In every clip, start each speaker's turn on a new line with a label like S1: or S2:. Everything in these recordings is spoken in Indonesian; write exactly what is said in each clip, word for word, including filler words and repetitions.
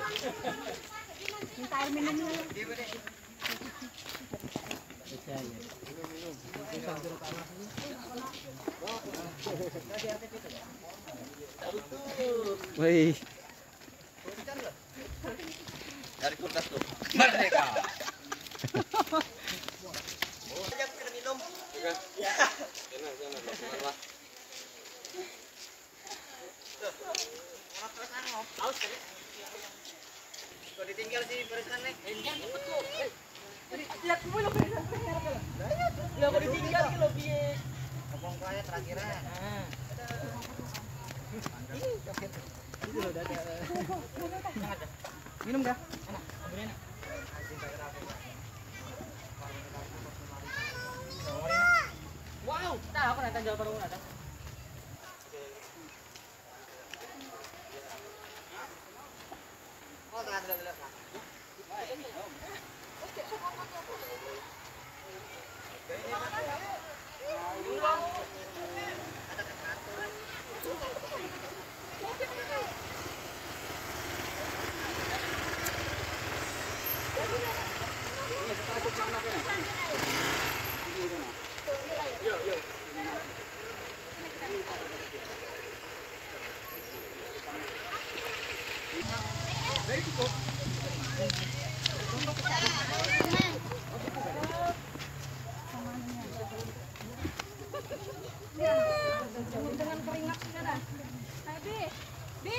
S1: Minta air minum dulu.
S2: Wih.
S3: Dari kulkas tuh. Merdeka. Oh, aja kita minum. Ya. Jangan, jangan, jangan. Aus kan? Kalau ditinggal sih barisan nih. Enggak cepet kok. Lihat semua lo barisan pengen apa? Lah mau ditinggal ki lo piye? Ngomong kaya terakhiran. Heeh. Ini terakhir. Itu lo ada. Minum dah. Enak. Ambil enak. Wow, tahu apa nanti jawab baru ada. Oh, tengah dulu dulu. Dengan keringat sekarang. Bi, Bi.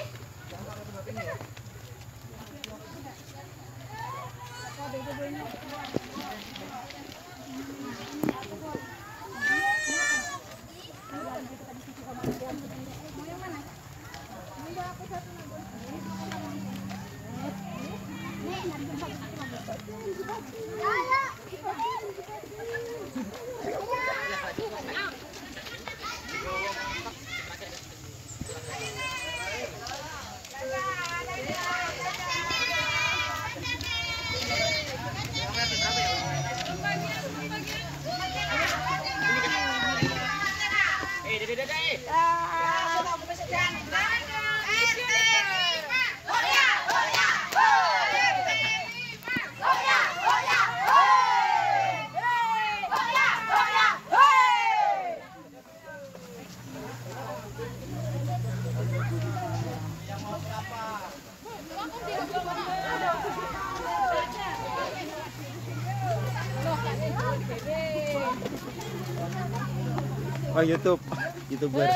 S2: Oh, YouTube, YouTuber.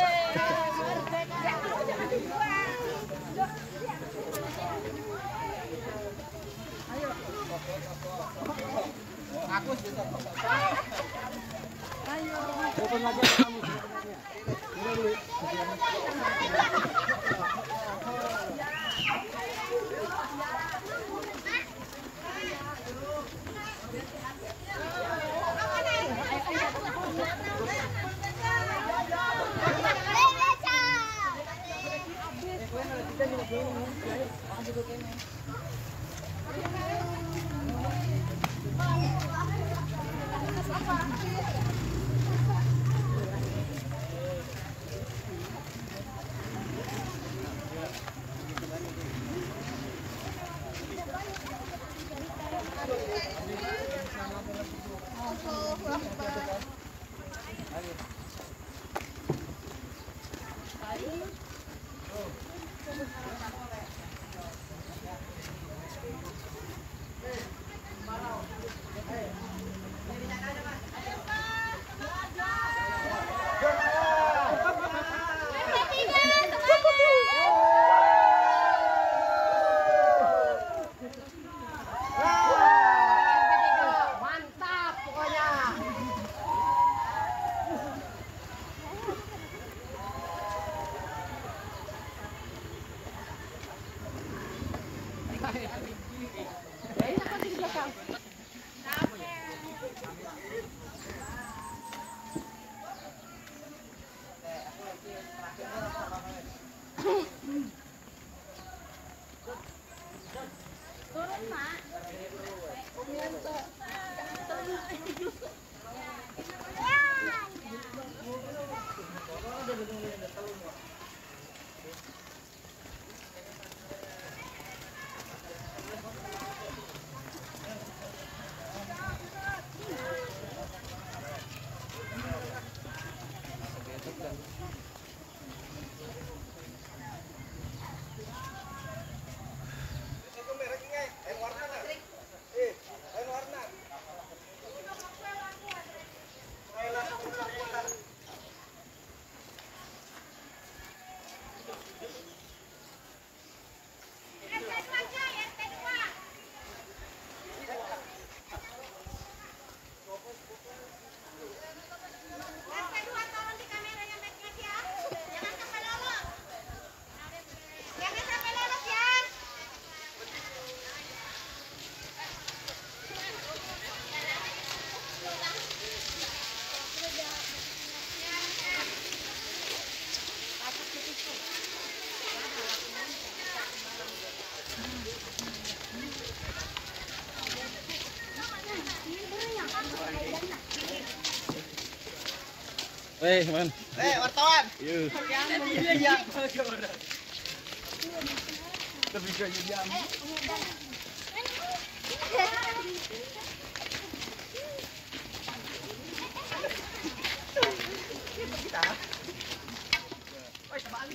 S3: Aku juga.
S1: Ayo.
S2: Telepon lagi kamu. Eh, man.
S3: Eh, wartawan.
S2: Yuk.
S3: Iya.
S2: Lebih ke jam.
S3: Kita. Woi, terbalik.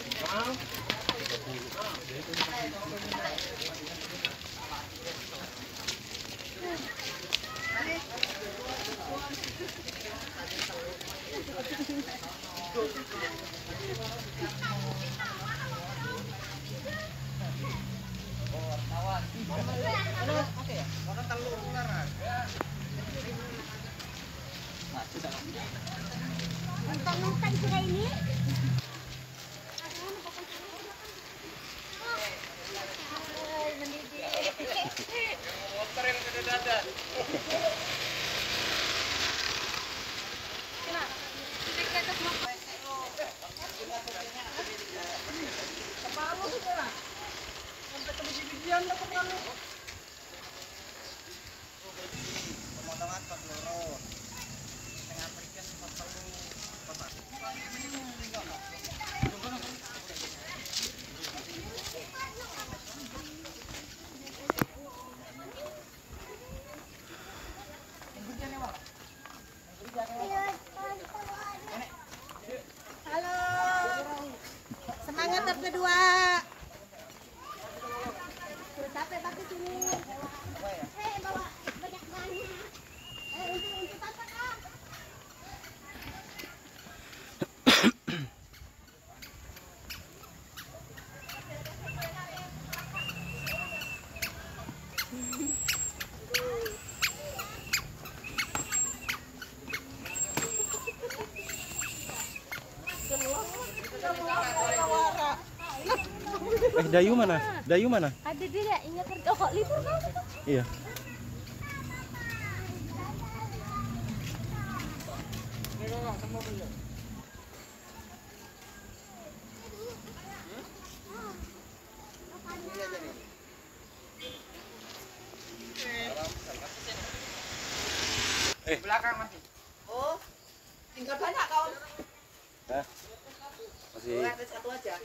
S1: Nonton sudah ini.
S3: Motor yang sudah dada. Pemotongan empat loro. Setengah perikes empat puluh.
S1: Halo. Semangat tab kedua. Sampai pakai sini. Eh, bawa banyak banyak. Eh, untuk untuk apa, Kak?
S2: Eh, Dayu mana? Dayu mana?
S1: Ada dia, ingat kerja. Oh, kok libur kan?
S2: Iya.
S3: Eh, belakang masih. Oh, tinggal banyak kawan.
S2: Hah? Masih.
S3: Ada satu aja.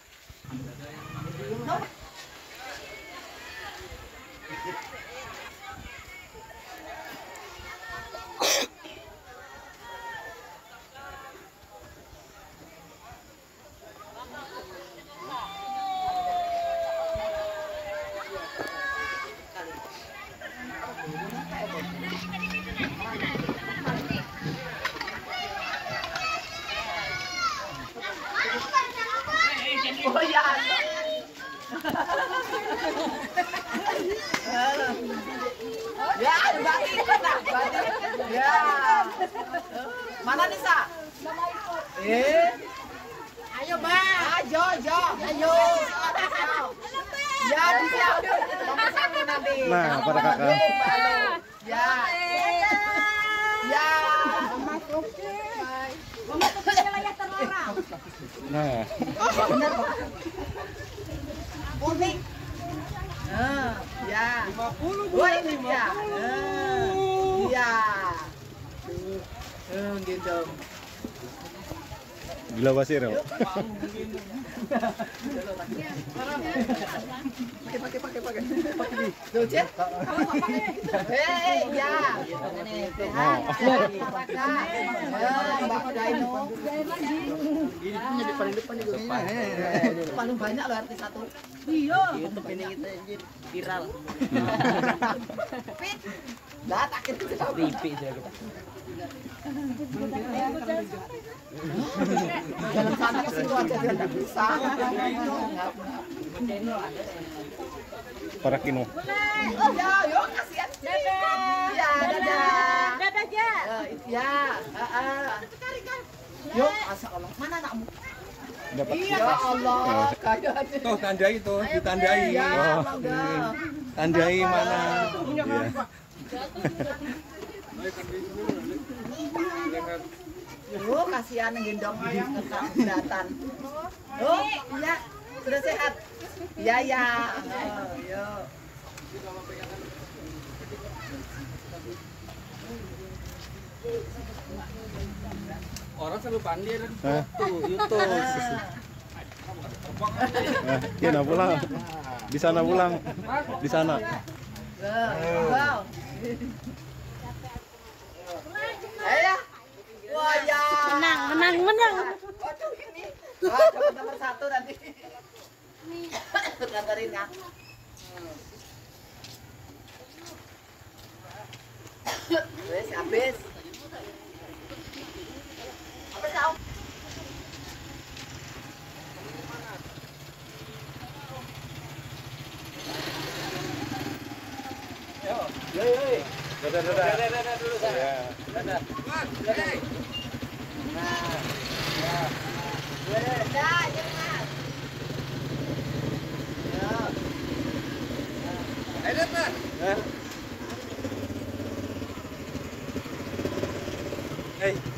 S3: Oh ya. Ya, bagi kita, bagi. Ya. Mana Nisa? Eh. Ayo, Bang. Ayo, ayo. Ayo. Ya, bisa. Sama-sama nanti.
S2: Nah, para kakak.
S3: Ya. Ya.
S1: Masuk ke wilayah terlarang.
S2: Nah,
S3: Unik. Nah, ya. lima puluh dua ini ya. Nah, iya. Eh, gitu.
S2: gila basir ya.
S3: Pakai pakai pakai pakai. Tuh, Cek. Hei, ya. Sehat. Makan. Eh, Mbak Daino. Ini punya di paling depan juga. Paling banyak loh artis satu. Iya. YouTube ini kita viral. Fit. Lah, tak kira pipi saya kita. Jalan sana ke situ aja dia enggak bisa.
S2: Para kino.
S3: Oh ya, yo kasihan. Dadah. Ya, dadah.
S1: Dadah, Ja.
S3: Ya, heeh. Yuk, asal Allah. Mana anakmu?
S2: Dapat.
S3: Ya Allah, kayak
S2: Tuh tandai tuh, ditandai.
S3: ya,
S2: Oh,
S3: mangga.
S2: tandai mana? Iya.
S3: Oh, kasihan gendong keberatan. Oh, iya. Sudah sehat. Iya, ya. Oh, yo. Orang selalu pandai dan
S2: Hah?
S3: tuh YouTube.
S2: Nah, iya nah pulang. Di sana pulang. Di sana.
S3: Wow. Ayo. Wah ya.
S1: Menang, menang, menang.
S3: Waduh ini. Wah, dapat nomor satu nanti. Gambarin ya. Wes habis. Habis kau. Yo, yo, yo.
S2: Dadah, dadah.
S3: Dadah, dadah dulu, Sa.
S2: Ya.
S3: Dadah. Dadah. Nah. Ya. Dadah, jangan. Ya. Ayo, Dadah.
S2: Hah? Hey.